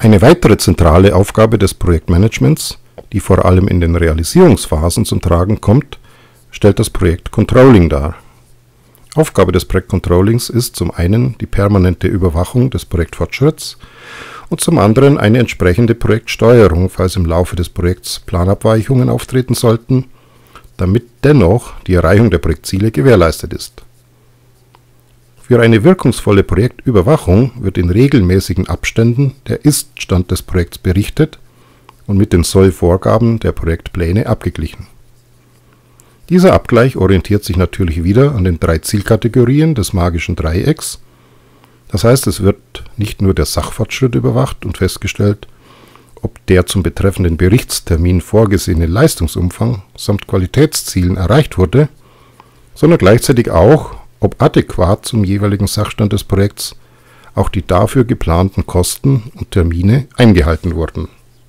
Eine weitere zentrale Aufgabe des Projektmanagements, die vor allem in den Realisierungsphasen zum Tragen kommt, stellt das Projektcontrolling dar. Aufgabe des Projektcontrollings ist zum einen die permanente Überwachung des Projektfortschritts und zum anderen eine entsprechende Projektsteuerung, falls im Laufe des Projekts Planabweichungen auftreten sollten, damit dennoch die Erreichung der Projektziele gewährleistet ist. Für eine wirkungsvolle Projektüberwachung wird in regelmäßigen Abständen der Ist-Stand des Projekts berichtet und mit den Soll-Vorgaben der Projektpläne abgeglichen. Dieser Abgleich orientiert sich natürlich wieder an den 3 Zielkategorien des magischen Dreiecks. Das heißt, es wird nicht nur der Sachfortschritt überwacht und festgestellt, ob der zum betreffenden Berichtstermin vorgesehene Leistungsumfang samt Qualitätszielen erreicht wurde, sondern gleichzeitig auch, ob adäquat zum jeweiligen Sachstand des Projekts auch die dafür geplanten Kosten und Termine eingehalten wurden.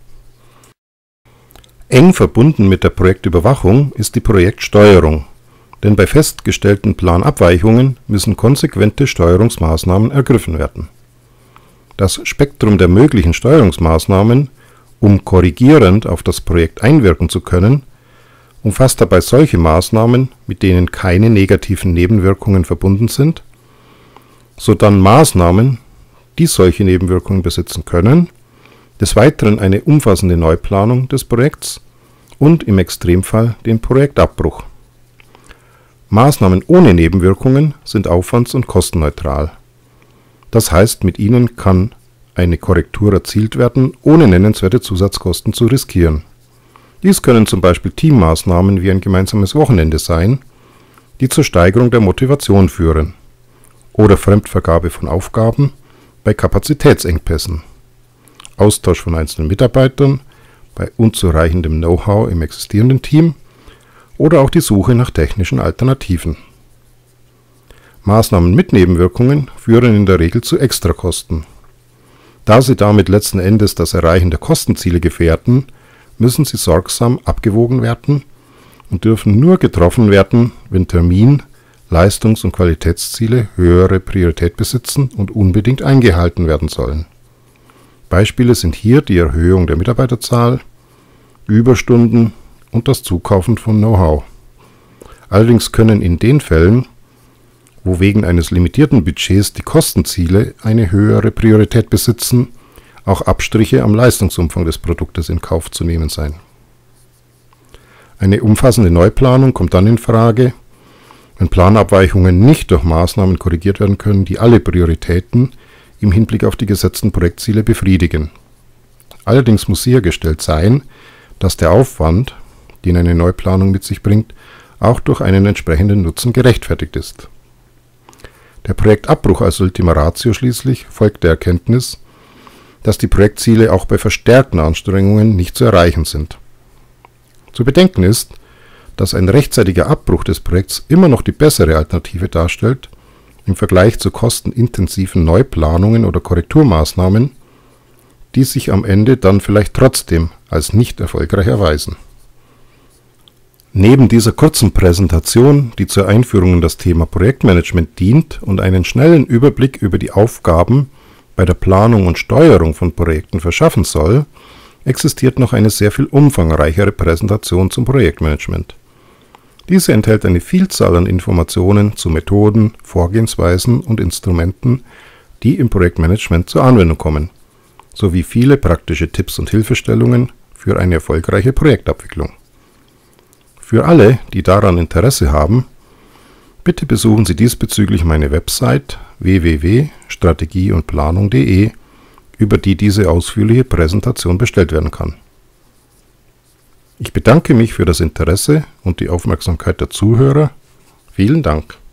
Eng verbunden mit der Projektüberwachung ist die Projektsteuerung, denn bei festgestellten Planabweichungen müssen konsequente Steuerungsmaßnahmen ergriffen werden. Das Spektrum der möglichen Steuerungsmaßnahmen, um korrigierend auf das Projekt einwirken zu können, umfasst dabei solche Maßnahmen, mit denen keine negativen Nebenwirkungen verbunden sind, sodann Maßnahmen, die solche Nebenwirkungen besitzen können, des Weiteren eine umfassende Neuplanung des Projekts und im Extremfall den Projektabbruch. Maßnahmen ohne Nebenwirkungen sind aufwands- und kostenneutral. Das heißt, mit ihnen kann eine Korrektur erzielt werden, ohne nennenswerte Zusatzkosten zu riskieren. Dies können zum Beispiel Teammaßnahmen wie ein gemeinsames Wochenende sein, die zur Steigerung der Motivation führen, oder Fremdvergabe von Aufgaben bei Kapazitätsengpässen, Austausch von einzelnen Mitarbeitern bei unzureichendem Know-how im existierenden Team oder auch die Suche nach technischen Alternativen. Maßnahmen mit Nebenwirkungen führen in der Regel zu Extrakosten. Da sie damit letzten Endes das Erreichen der Kostenziele gefährden, müssen sie sorgsam abgewogen werden und dürfen nur getroffen werden, wenn Termin-, Leistungs- und Qualitätsziele höhere Priorität besitzen und unbedingt eingehalten werden sollen. Beispiele sind hier die Erhöhung der Mitarbeiterzahl, Überstunden und das Zukaufen von Know-how. Allerdings können in den Fällen, wo wegen eines limitierten Budgets die Kostenziele eine höhere Priorität besitzen, auch Abstriche am Leistungsumfang des Produktes in Kauf zu nehmen sein. Eine umfassende Neuplanung kommt dann in Frage, wenn Planabweichungen nicht durch Maßnahmen korrigiert werden können, die alle Prioritäten im Hinblick auf die gesetzten Projektziele befriedigen. Allerdings muss sichergestellt sein, dass der Aufwand, den eine Neuplanung mit sich bringt, auch durch einen entsprechenden Nutzen gerechtfertigt ist. Der Projektabbruch als Ultima Ratio schließlich folgt der Erkenntnis, dass die Projektziele auch bei verstärkten Anstrengungen nicht zu erreichen sind. Zu bedenken ist, dass ein rechtzeitiger Abbruch des Projekts immer noch die bessere Alternative darstellt, im Vergleich zu kostenintensiven Neuplanungen oder Korrekturmaßnahmen, die sich am Ende dann vielleicht trotzdem als nicht erfolgreich erweisen. Neben dieser kurzen Präsentation, die zur Einführung in das Thema Projektmanagement dient und einen schnellen Überblick über die Aufgaben bei der Planung und Steuerung von Projekten verschaffen soll, existiert noch eine sehr viel umfangreichere Präsentation zum Projektmanagement. Diese enthält eine Vielzahl an Informationen zu Methoden, Vorgehensweisen und Instrumenten, die im Projektmanagement zur Anwendung kommen, sowie viele praktische Tipps und Hilfestellungen für eine erfolgreiche Projektabwicklung. Für alle, die daran Interesse haben, bitte besuchen Sie diesbezüglich meine Website www.strategieundplanung.de, über die diese ausführliche Präsentation bestellt werden kann. Ich bedanke mich für das Interesse und die Aufmerksamkeit der Zuhörer. Vielen Dank.